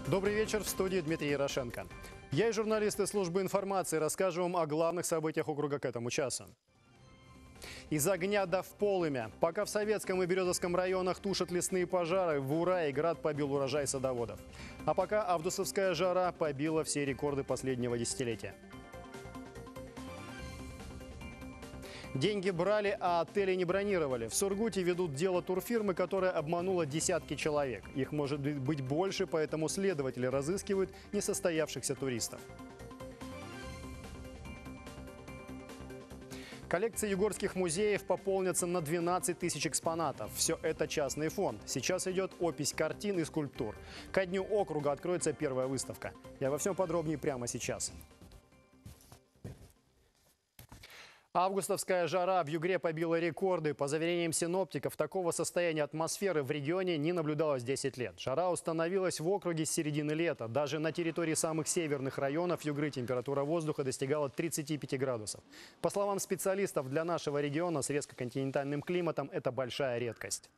Добрый вечер, в студии Дмитрий Ярошенко. Я и журналисты службы информации расскажем вам о главных событиях округа к этому часу. Из огня до в полымя. Пока в Советском и Березовском районах тушат лесные пожары, в Урае град побил урожай садоводов. А пока августовская жара побила все рекорды последнего десятилетия. Деньги брали, а отели не бронировали. В Сургуте ведут дело турфирмы, которая обманула десятки человек. Их может быть больше, поэтому следователи разыскивают несостоявшихся туристов. Коллекции югорских музеев пополнятся на 12 тысяч экспонатов. Все это частный фонд. Сейчас идет опись картин и скульптур. Ко дню округа откроется первая выставка. Я во всем подробнее прямо сейчас. Августовская жара в Югре побила рекорды. По заверениям синоптиков, такого состояния атмосферы в регионе не наблюдалось 10 лет. Жара установилась в округе с середины лета. Даже на территории самых северных районов Югры температура воздуха достигала 35 градусов. По словам специалистов, для нашего региона с резкоконтинентальным климатом это большая редкость.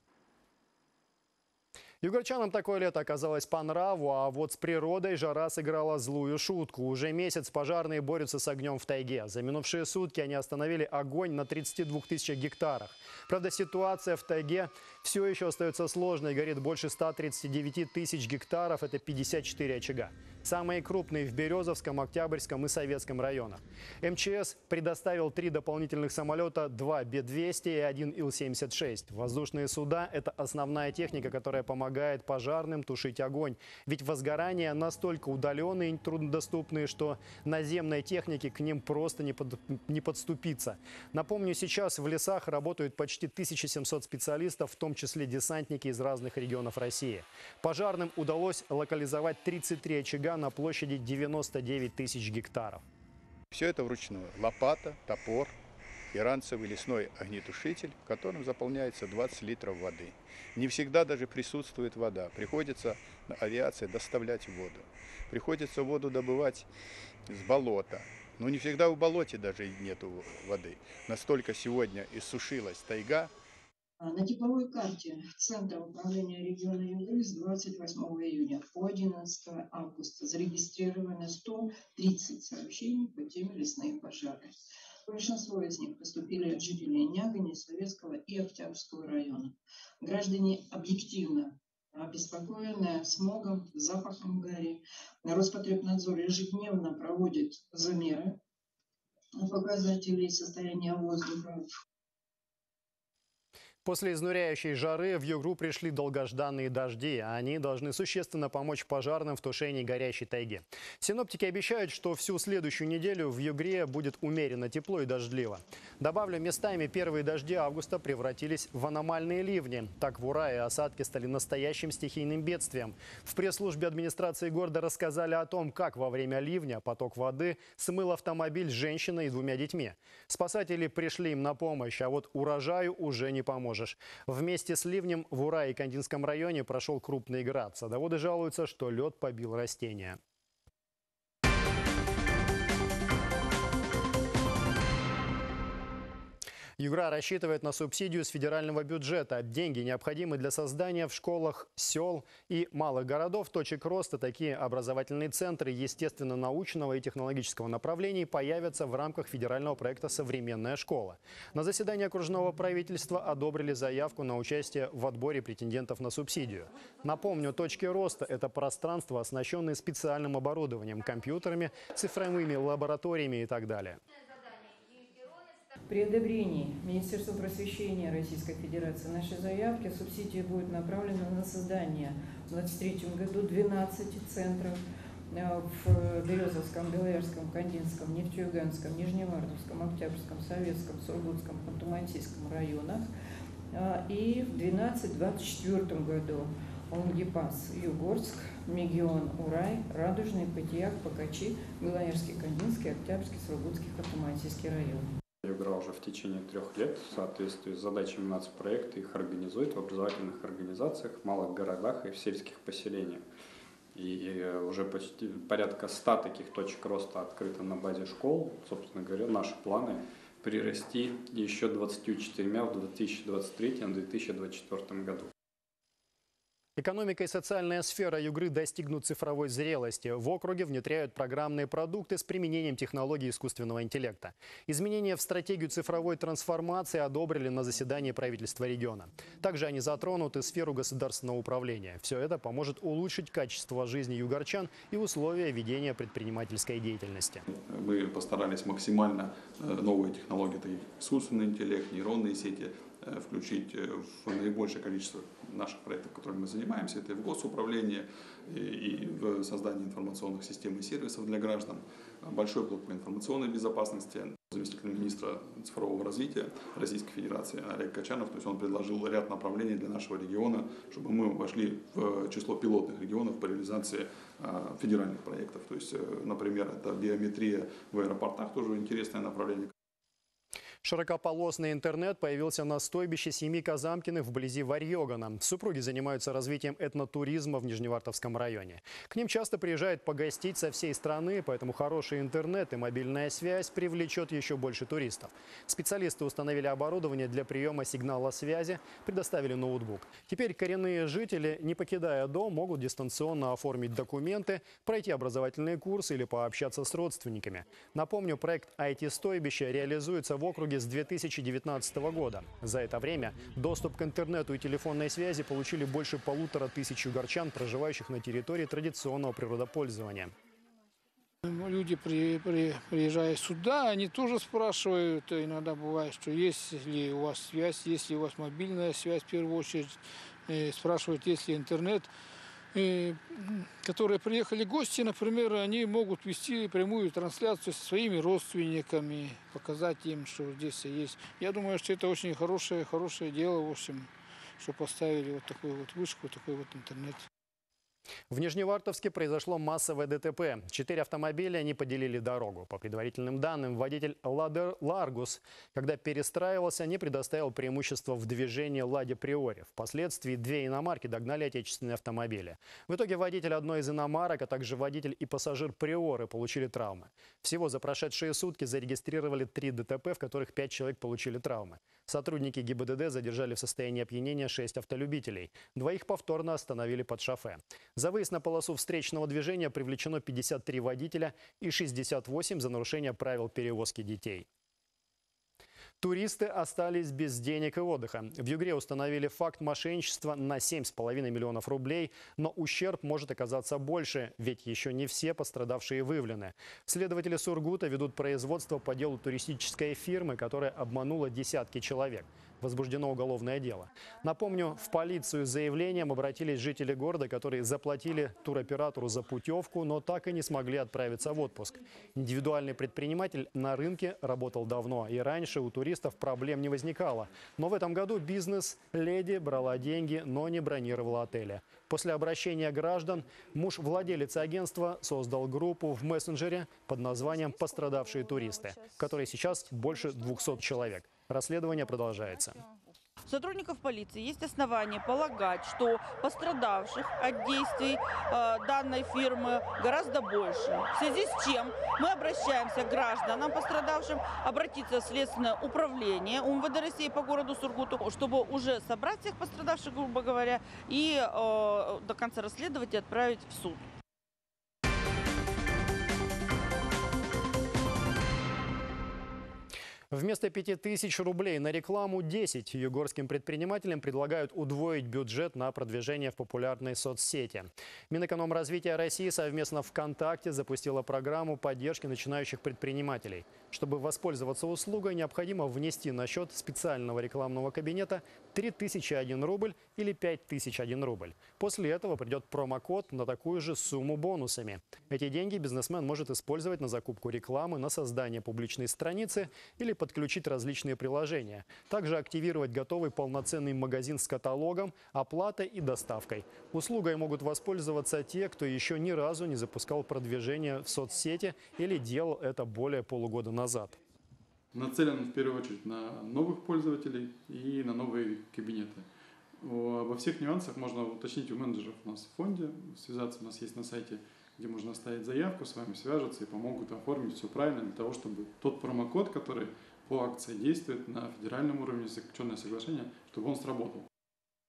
Югорчанам такое лето оказалось по нраву, а вот с природой жара сыграла злую шутку. Уже месяц пожарные борются с огнем в тайге. За минувшие сутки они остановили огонь на 32 тысячах гектарах. Правда, ситуация в тайге все еще остается сложной. Горит больше 139 тысяч гектаров, это 54 очага. Самые крупные в Березовском, Октябрьском и Советском районах. МЧС предоставил 3 дополнительных самолета, 2 Б-200 и 1 Ил-76. Воздушные суда – это основная техника, которая помогает пожарным тушить огонь. Ведь возгорания настолько удаленные и труднодоступные, что наземной технике к ним просто не подступиться. Напомню, сейчас в лесах работают почти 1700 специалистов, в том числе десантники из разных регионов России. Пожарным удалось локализовать 33 очага на площади 99 тысяч гектаров. Все это вручную. Лопата, топор и ранцевый лесной огнетушитель, которым заполняется 20 литров воды. Не всегда даже присутствует вода. Приходится на авиации доставлять воду. Приходится воду добывать с болота. Но не всегда в болоте даже нету воды. Настолько сегодня иссушилась тайга. На тепловой карте Центра управления региона Югры с 28 июня по 11 августа зарегистрировано 130 сообщений по теме лесные пожары. Большинство из них поступили от жителей Нягани, Советского и Октябрьского района. Граждане объективно обеспокоены смогом, запахом гари. Роспотребнадзор ежедневно проводит замеры показателей состояния воздуха. После изнуряющей жары в Югру пришли долгожданные дожди. Они должны существенно помочь пожарным в тушении горящей тайги. Синоптики обещают, что всю следующую неделю в Югре будет умеренно тепло и дождливо. Добавлю, местами первые дожди августа превратились в аномальные ливни. Так в Урае осадки стали настоящим стихийным бедствием. В пресс-службе администрации города рассказали о том, как во время ливня поток воды смыл автомобиль с женщиной и 2 детьми. Спасатели пришли им на помощь, а вот урожаю уже не поможешь. Вместе с ливнем в Урае и Кандинском районе прошел крупный град. Садоводы жалуются, что лед побил растения. Югра рассчитывает на субсидию с федерального бюджета. Деньги необходимы для создания в школах сел и малых городов точек роста. Такие образовательные центры естественно-научного и технологического направлений появятся в рамках федерального проекта «Современная школа». На заседании окружного правительства одобрили заявку на участие в отборе претендентов на субсидию. Напомню, точки роста – это пространства, оснащенные специальным оборудованием, компьютерами, цифровыми лабораториями и так далее. При одобрении Министерства просвещения Российской Федерации нашей заявки субсидия будет направлена на создание в 2023 году 12 центров в Березовском, Белоярском, Кандинском, Нефтеюганском, Нижневартовском, Октябрьском, Советском, Сургутском, Ханты-Мансийском районах. И в 2012-2024 году Лангепас, Югорск, Мегион, Урай, Радужный, Патиях, Покачи, Белоярский, Кандинский, Октябрьский, Сургутский, Ханты-Мансийский район. Югра уже в течение 3 лет в соответствии с задачами нацпроекта их организует в образовательных организациях, в малых городах и в сельских поселениях. И уже почти порядка 100 таких точек роста открыто на базе школ. Собственно говоря, наши планы прирасти еще 24 в 2023-2024 году. Экономика и социальная сфера Югры достигнут цифровой зрелости. В округе внедряют программные продукты с применением технологий искусственного интеллекта. Изменения в стратегию цифровой трансформации одобрили на заседании правительства региона. Также они затронут и сферу государственного управления. Все это поможет улучшить качество жизни югорчан и условия ведения предпринимательской деятельности. Мы постарались максимально новые технологии, это искусственный интеллект, нейронные сети, включить в наибольшее количество наших проектов, которыми мы занимаемся. Это и в госуправлении, и в создании информационных систем и сервисов для граждан. Большой блок по информационной безопасности. Заместитель министра цифрового развития Российской Федерации Олег Качанов, то есть он предложил ряд направлений для нашего региона, чтобы мы вошли в число пилотных регионов по реализации федеральных проектов. То есть, например, это биометрия в аэропортах, тоже интересное направление. Широкополосный интернет появился на стойбище семьи Казамкиных вблизи Варьёгана. Супруги занимаются развитием этнотуризма в Нижневартовском районе. К ним часто приезжают погостить со всей страны, поэтому хороший интернет и мобильная связь привлечет еще больше туристов. Специалисты установили оборудование для приема сигнала связи, предоставили ноутбук. Теперь коренные жители, не покидая дом, могут дистанционно оформить документы, пройти образовательные курсы или пообщаться с родственниками. Напомню, проект IT-стойбище реализуется в округе с 2019 года. За это время доступ к интернету и телефонной связи получили больше 1500 югорчан, проживающих на территории традиционного природопользования. Люди, приезжая сюда, они тоже спрашивают, иногда бывает, что есть ли у вас связь, есть ли у вас мобильная связь, в первую очередь спрашивают, есть ли интернет. Которые приехали гости, например, они могут вести прямую трансляцию со своими родственниками, показать им, что здесь есть. Я думаю, что это очень хорошее дело, в общем, что поставили вот такую вот вышку, такой вот интернет. В Нижневартовске произошло массовое ДТП. 4 автомобиля не поделили дорогу. По предварительным данным, водитель «Ладе Ларгус», когда перестраивался, не предоставил преимущество в движении «Ладе Приори». Впоследствии 2 иномарки догнали отечественные автомобили. В итоге водитель одной из иномарок, а также водитель и пассажир «Приоры» получили травмы. Всего за прошедшие сутки зарегистрировали 3 ДТП, в которых 5 человек получили травмы. Сотрудники ГИБДД задержали в состоянии опьянения 6 автолюбителей. 2 повторно остановили под шофе. За выезд на полосу встречного движения привлечено 53 водителя и 68 за нарушение правил перевозки детей. Туристы остались без денег и отдыха. В Югре установили факт мошенничества на 7,5 миллионов рублей, но ущерб может оказаться больше, ведь еще не все пострадавшие выявлены. Следователи Сургута ведут производство по делу туристической фирмы, которая обманула десятки человек. Возбуждено уголовное дело. Напомню, в полицию с заявлением обратились жители города, которые заплатили туроператору за путевку, но так и не смогли отправиться в отпуск. Индивидуальный предприниматель на рынке работал давно, и раньше у туристов проблем не возникало. Но в этом году бизнес-леди брала деньги, но не бронировала отели. После обращения граждан муж владелицы агентства создал группу в мессенджере под названием «Пострадавшие туристы», в которой сейчас больше 200 человек. Расследование продолжается. У сотрудников полиции есть основания полагать, что пострадавших от действий данной фирмы гораздо больше. В связи с чем мы обращаемся к гражданам, пострадавшим, обратиться в Следственное управление УМВД России по городу Сургуту, чтобы уже собрать всех пострадавших, грубо говоря, и до конца расследовать и отправить в суд. Вместо 5000 рублей на рекламу 10 югорским предпринимателям предлагают удвоить бюджет на продвижение в популярной соцсети. Минэкономразвития России совместно ВКонтакте запустила программу поддержки начинающих предпринимателей. Чтобы воспользоваться услугой, необходимо внести на счет специального рекламного кабинета 3001 рубль или 5001 рубль. После этого придет промокод на такую же сумму бонусами. Эти деньги бизнесмен может использовать на закупку рекламы, на создание публичной страницы или подключить различные приложения. Также активировать готовый полноценный магазин с каталогом, оплатой и доставкой. Услугой могут воспользоваться те, кто еще ни разу не запускал продвижение в соцсети или делал это более полугода назад. Нацелен в первую очередь на новых пользователей и на новые кабинеты. Обо всех нюансах можно уточнить у менеджеров у нас в фонде, связаться у нас есть на сайте, где можно оставить заявку, с вами свяжутся и помогут оформить все правильно для того, чтобы тот промокод, который по акции действует на федеральном уровне, заключенное соглашение, чтобы он сработал.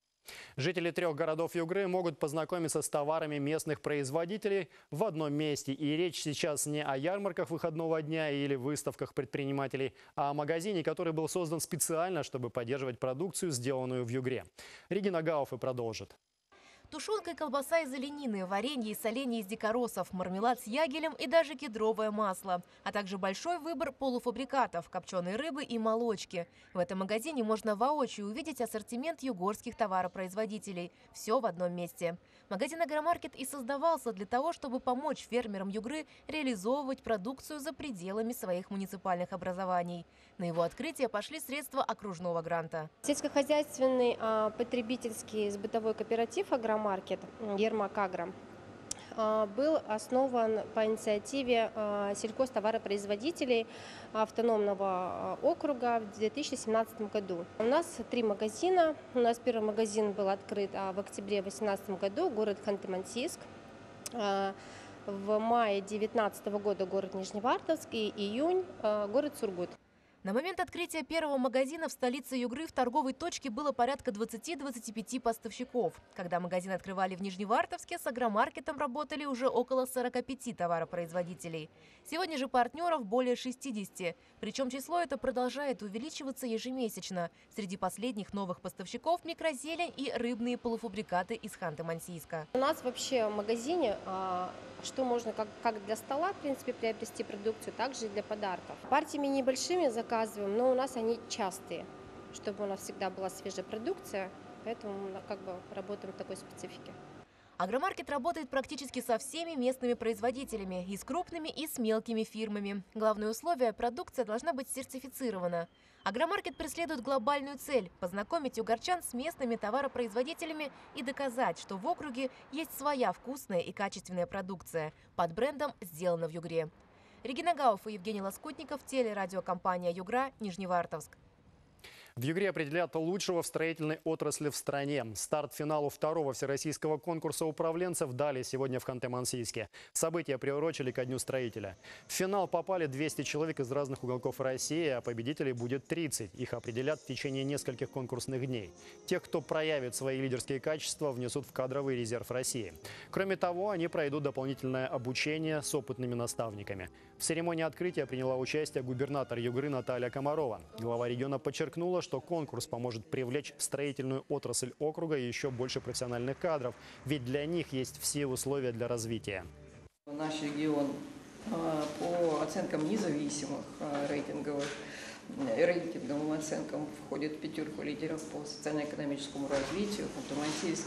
Жители 3 городов Югры могут познакомиться с товарами местных производителей в одном месте. И речь сейчас не о ярмарках выходного дня или выставках предпринимателей, а о магазине, который был создан специально, чтобы поддерживать продукцию, сделанную в Югре. Регина Гауф и продолжит. Тушенка и колбаса из оленины, варенье и соленье из дикоросов, мармелад с ягелем и даже кедровое масло. А также большой выбор полуфабрикатов, копченой рыбы и молочки. В этом магазине можно воочию увидеть ассортимент югорских товаропроизводителей. Все в одном месте. Магазин «Агромаркет» и создавался для того, чтобы помочь фермерам Югры реализовывать продукцию за пределами своих муниципальных образований. На его открытие пошли средства окружного гранта. Сельскохозяйственный потребительский бытовой кооператив «Агромаркет» Ермак Агро был основан по инициативе сельхозтоваропроизводителей автономного округа в 2017 году. У нас 3 магазина. У нас первый магазин был открыт в октябре 2018 году, город Ханты-Мансийск. В мае 2019 года город Нижневартовск и июнь город Сургут. На момент открытия первого магазина в столице Югры в торговой точке было порядка 20-25 поставщиков. Когда магазин открывали в Нижневартовске, с агромаркетом работали уже около 45 товаропроизводителей. Сегодня же партнеров более 60. Причем число это продолжает увеличиваться ежемесячно. Среди последних новых поставщиков – микрозелень и рыбные полуфабрикаты из Ханты-Мансийска. У нас вообще в магазине что можно как для стола, в принципе, приобрести продукцию, также и для подарков. Партиями небольшими заказываем, но у нас они частые, чтобы у нас всегда была свежая продукция, поэтому мы работаем в такой специфике. Агромаркет работает практически со всеми местными производителями, и с крупными, и с мелкими фирмами. Главное условие – продукция должна быть сертифицирована. Агромаркет преследует глобальную цель – познакомить югорчан с местными товаропроизводителями и доказать, что в округе есть своя вкусная и качественная продукция под брендом «Сделано в Югре». Регина Гауф и Евгений Лоскутников, телерадиокомпания «Югра», Нижневартовск. В Югре определят лучшего в строительной отрасли в стране. Старт финалу 2-го всероссийского конкурса управленцев дали сегодня в Ханты-Мансийске. События приурочили ко Дню строителя. В финал попали 200 человек из разных уголков России, а победителей будет 30. Их определят в течение нескольких конкурсных дней. Тех, кто проявит свои лидерские качества, внесут в кадровый резерв России. Кроме того, они пройдут дополнительное обучение с опытными наставниками. В церемонии открытия приняла участие губернатор Югры Наталья Комарова. Глава региона подчеркнула, что конкурс поможет привлечь в строительную отрасль округа еще больше профессиональных кадров, ведь для них есть все условия для развития. Наш регион по оценкам независимых рейтинговым оценкам входит в 5 лидеров по социально-экономическому развитию. Ханты-Мансийск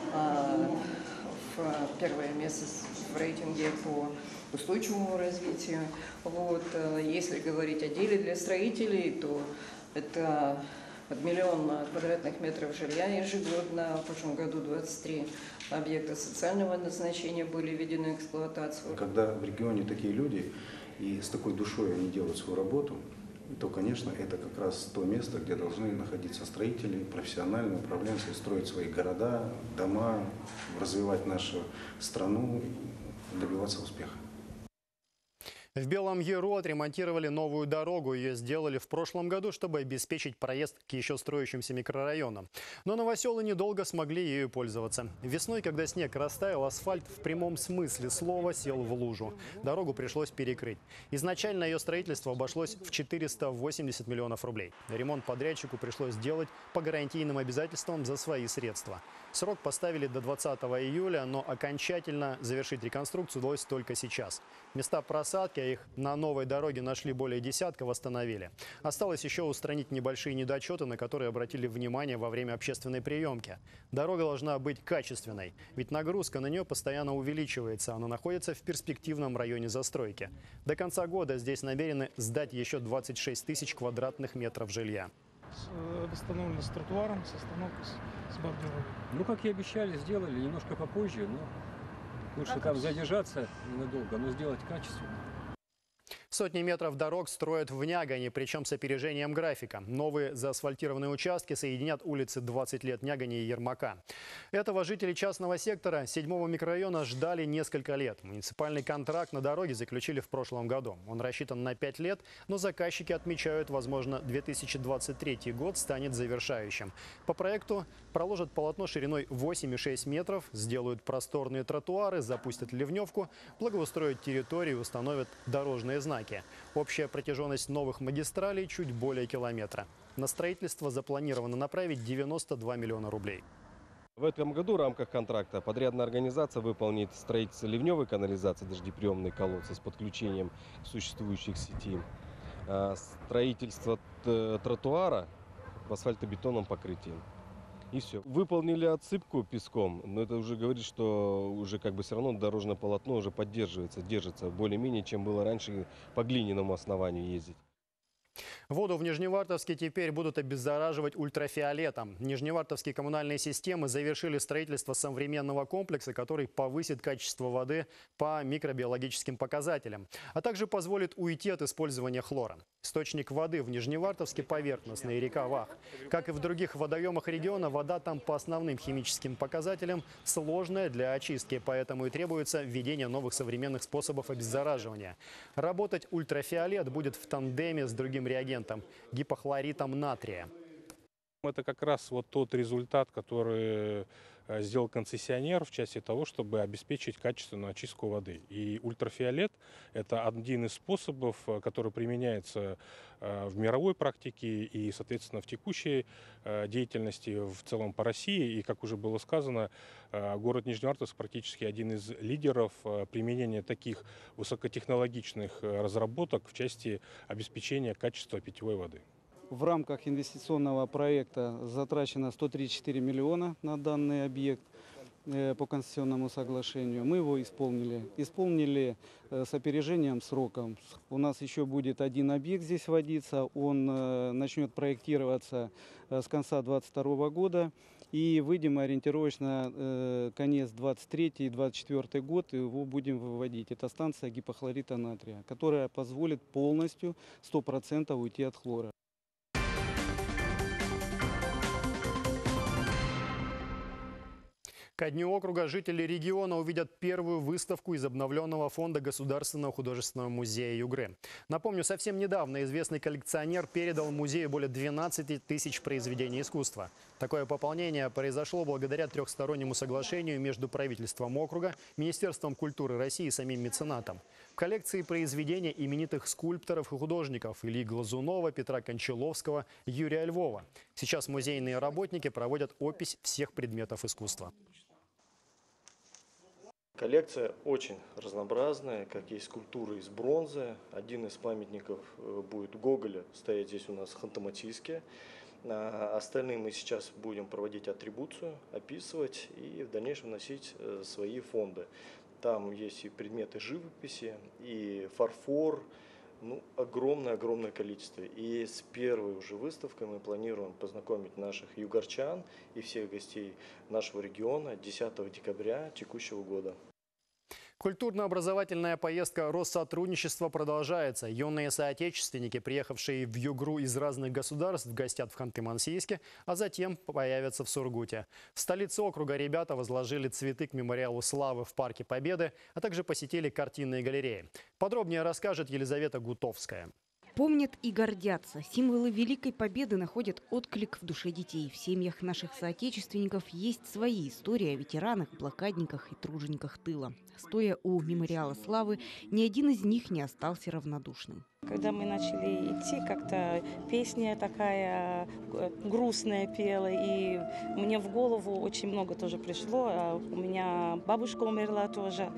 в первое место в рейтинге по устойчивому развитию. Если говорить о деле для строителей, то это под 1 миллион квадратных метров жилья ежегодно. В прошлом году 23 объекта социального назначения были введены в эксплуатацию. Когда в регионе такие люди и с такой душой они делают свою работу, то, конечно, это как раз то место, где должны находиться строители, профессиональные управленцы, строить свои города, дома, развивать нашу страну, добиваться успеха. В Белом Яру отремонтировали новую дорогу. Ее сделали в прошлом году, чтобы обеспечить проезд к еще строящимся микрорайонам. Но новоселы недолго смогли ею пользоваться. Весной, когда снег растаял, асфальт в прямом смысле слова сел в лужу. Дорогу пришлось перекрыть. Изначально ее строительство обошлось в 480 миллионов рублей. Ремонт подрядчику пришлось делать по гарантийным обязательствам за свои средства. Срок поставили до 20 июля, но окончательно завершить реконструкцию удалось только сейчас. Места просадки, а их на новой дороге нашли более десятка, восстановили. Осталось еще устранить небольшие недочеты, на которые обратили внимание во время общественной приемки. Дорога должна быть качественной, ведь нагрузка на нее постоянно увеличивается. Она находится в перспективном районе застройки. До конца года здесь намерены сдать еще 26 тысяч квадратных метров жилья. Восстановлено с тротуаром, с остановкой, с бордюром. Ну, как и обещали, сделали немножко попозже, но лучше там задержаться ненадолго, но сделать качественно. Сотни метров дорог строят в Нягане, причем с опережением графика. Новые заасфальтированные участки соединят улицы 20 лет Нягани и Ермака. Этого жители частного сектора 7-го микрорайона ждали несколько лет. Муниципальный контракт на дороге заключили в прошлом году. Он рассчитан на 5 лет, но заказчики отмечают, возможно, 2023 год станет завершающим. По проекту проложат полотно шириной 8,6 метров, сделают просторные тротуары, запустят ливневку, благоустроят территорию и установят дорожные знаки. Общая протяженность новых магистралей чуть более километра. На строительство запланировано направить 92 миллиона рублей. В этом году в рамках контракта подрядная организация выполнит строительство ливневой канализации, дождеприемной колодцы с подключением существующих сетей, строительство тротуара в асфальтобетонном покрытии. И все. Выполнили отсыпку песком, но это уже говорит, что уже все равно дорожное полотно уже поддерживается, держится более-менее, чем было раньше по глиняному основанию ездить. Воду в Нижневартовске теперь будут обеззараживать ультрафиолетом. Нижневартовские коммунальные системы завершили строительство современного комплекса, который повысит качество воды по микробиологическим показателям, а также позволит уйти от использования хлора. Источник воды в Нижневартовске поверхностный, река Вах. Как и в других водоемах региона, вода там по основным химическим показателям сложная для очистки, поэтому и требуется введение новых современных способов обеззараживания. Работать ультрафиолет будет в тандеме с другим реагентом – гипохлоритом натрия. Это как раз вот тот результат, который сделал концессионер в части того, чтобы обеспечить качественную очистку воды. И ультрафиолет – это один из способов, который применяется в мировой практике и, соответственно, в текущей деятельности в целом по России. И, как уже было сказано, город Нижневартовск практически один из лидеров применения таких высокотехнологичных разработок в части обеспечения качества питьевой воды. В рамках инвестиционного проекта затрачено 134 миллиона на данный объект по концессионному соглашению. Мы его исполнили. Исполнили с опережением сроком. У нас еще будет один объект здесь вводиться. Он начнет проектироваться с конца 2022 года. И выйдем ориентировочно конец 2023 и 2024 год, и его будем выводить. Это станция гипохлорита натрия, которая позволит полностью 100% уйти от хлора. Ко дню округа жители региона увидят первую выставку из обновленного фонда Государственного художественного музея Югры. Напомню, совсем недавно известный коллекционер передал музею более 12 тысяч произведений искусства. Такое пополнение произошло благодаря трехстороннему соглашению между правительством округа, Министерством культуры России и самим меценатом. В коллекции произведения именитых скульпторов и художников Ильи Глазунова, Петра Кончаловского, Юрия Львова. Сейчас музейные работники проводят опись всех предметов искусства. Коллекция очень разнообразная, как есть скульптуры из бронзы. Один из памятников будет Гоголя стоять здесь у нас в Ханты-Мансийске. Остальные мы сейчас будем проводить атрибуцию, описывать и в дальнейшем вносить свои фонды. Там есть и предметы живописи, и фарфор, огромное количество. И с первой уже выставкой мы планируем познакомить наших югорчан и всех гостей нашего региона 10 декабря текущего года. Культурно-образовательная поездка Россотрудничества продолжается. Юные соотечественники, приехавшие в Югру из разных государств, гостят в Ханты-Мансийске, а затем появятся в Сургуте. В столице округа ребята возложили цветы к мемориалу славы в Парке Победы, а также посетили картинные галереи. Подробнее расскажет Елизавета Гутовская. Помнят и гордятся. Символы Великой Победы находят отклик в душе детей. В семьях наших соотечественников есть свои истории о ветеранах, блокадниках и тружениках тыла. Стоя у мемориала славы, ни один из них не остался равнодушным. Когда мы начали идти, как-то песня такая грустная пела, и мне в голову очень много тоже пришло. У меня бабушка умерла тоже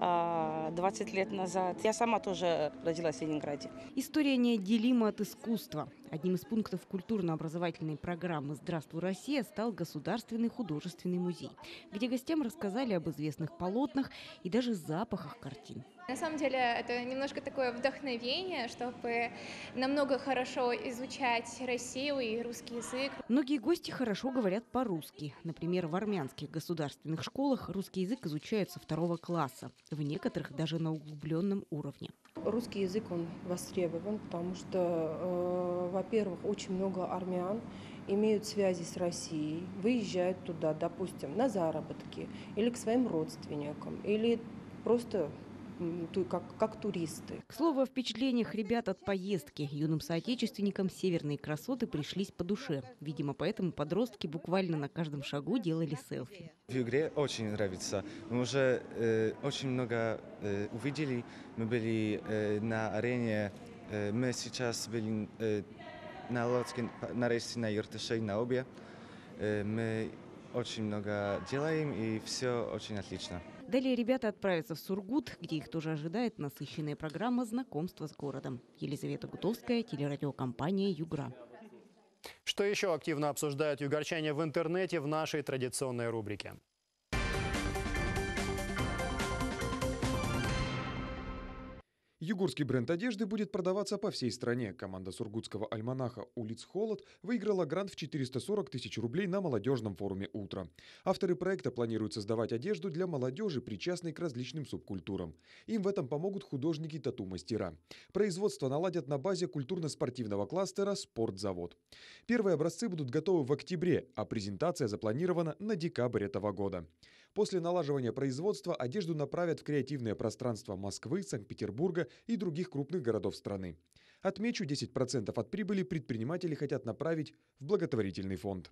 20 лет назад. Я сама тоже родилась в Ленинграде. История неотделима от искусства. Одним из пунктов культурно-образовательной программы «Здравствуй, Россия» стал Государственный художественный музей, где гостям рассказали об известных полотнах и даже запахах картин. На самом деле это немножко такое вдохновение, чтобы намного хорошо изучать Россию и русский язык. Многие гости хорошо говорят по-русски. Например, в армянских государственных школах русский язык изучают со 2 класса, в некоторых даже на углубленном уровне. Русский язык, он востребован, потому что, во-первых, очень много армян имеют связи с Россией, выезжают туда, допустим, на заработки или к своим родственникам, или просто как туристы. К слову, о впечатлениях ребят от поездки. Юным соотечественникам северные красоты пришлись по душе. Видимо, поэтому подростки буквально на каждом шагу делали селфи. В Югре очень нравится. Мы уже очень много увидели. Мы были на арене. Мы сейчас были на лодке, на рейсе на Юртыше, на Обе. Мы очень много делаем, и все очень отлично. Далее ребята отправятся в Сургут, где их тоже ожидает насыщенная программа знакомства с городом. Елизавета Гутовская, телерадиокомпания «Югра». Что еще активно обсуждают югорчане в интернете в нашей традиционной рубрике? Югорский бренд одежды будет продаваться по всей стране. Команда сургутского альманаха «Улиц Холод» выиграла грант в 440 тысяч рублей на молодежном форуме «Утро». Авторы проекта планируют создавать одежду для молодежи, причастной к различным субкультурам. Им в этом помогут художники-тату-мастера. Производство наладят на базе культурно-спортивного кластера «Спортзавод». Первые образцы будут готовы в октябре, а презентация запланирована на декабрь этого года. После налаживания производства одежду направят в креативное пространство Москвы, Санкт-Петербурга и других крупных городов страны. Отмечу, 10% от прибыли предприниматели хотят направить в благотворительный фонд.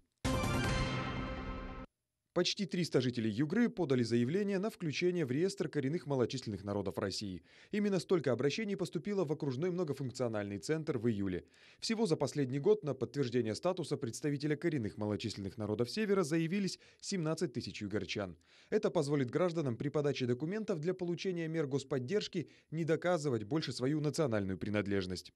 Почти 300 жителей Югры подали заявление на включение в реестр коренных малочисленных народов России. Именно столько обращений поступило в окружной многофункциональный центр в июле. Всего за последний год на подтверждение статуса представителя коренных малочисленных народов Севера заявились 17 тысяч югорчан. Это позволит гражданам при подаче документов для получения мер господдержки не доказывать больше свою национальную принадлежность.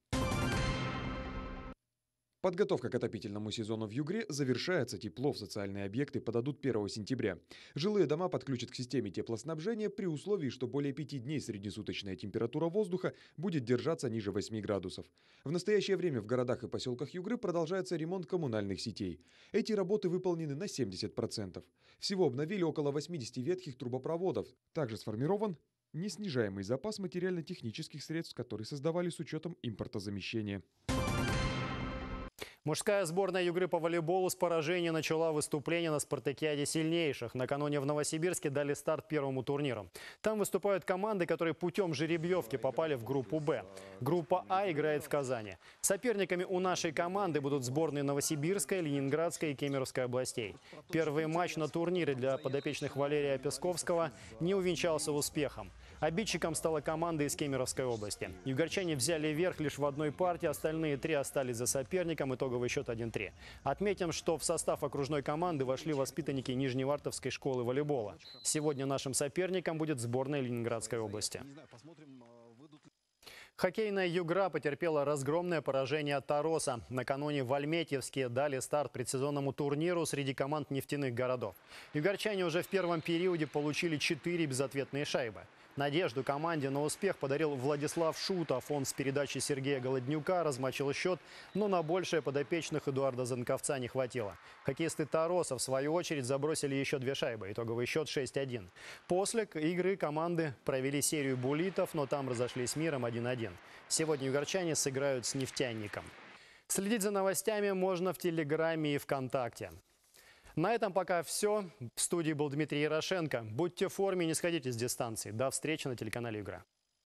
Подготовка к отопительному сезону в Югре завершается. Тепло в социальные объекты подадут 1 сентября. Жилые дома подключат к системе теплоснабжения при условии, что более 5 дней среднесуточная температура воздуха будет держаться ниже 8 градусов. В настоящее время в городах и поселках Югры продолжается ремонт коммунальных сетей. Эти работы выполнены на 70%. Всего обновили около 80 ветхих трубопроводов. Также сформирован неснижаемый запас материально-технических средств, которые создавали с учетом импортозамещения. Мужская сборная Югры по волейболу с поражения начала выступление на спартакиаде сильнейших. Накануне в Новосибирске дали старт первому турниру. Там выступают команды, которые путем жеребьевки попали в группу «Б». Группа «А» играет в Казани. Соперниками у нашей команды будут сборные Новосибирской, Ленинградской и Кемеровской областей. Первый матч на турнире для подопечных Валерия Песковского не увенчался успехом. Обидчиком стала команда из Кемеровской области. Югорчане взяли верх лишь в одной партии, остальные 3 остались за соперником. Итоговый счет 1-3. Отметим, что в состав окружной команды вошли воспитанники Нижневартовской школы волейбола. Сегодня нашим соперником будет сборная Ленинградской области. Хоккейная Югра потерпела разгромное поражение от Тароса. Накануне в Альметьевске дали старт предсезонному турниру среди команд нефтяных городов. Югорчане уже в первом периоде получили 4 безответные шайбы. Надежду команде на успех подарил Владислав Шутов. Он с передачи Сергея Голоднюка размочил счет, но на большее подопечных Эдуарда Занковца не хватило. Хоккеисты Тароса, в свою очередь, забросили еще 2 шайбы. Итоговый счет 6-1. После игры команды провели серию буллитов, но там разошлись миром 1-1. Сегодня югорчане сыграют с нефтяником. Следить за новостями можно в Телеграме и ВКонтакте. На этом пока все. В студии был Дмитрий Ярошенко. Будьте в форме, не сходите с дистанции. До встречи на телеканале «Югра».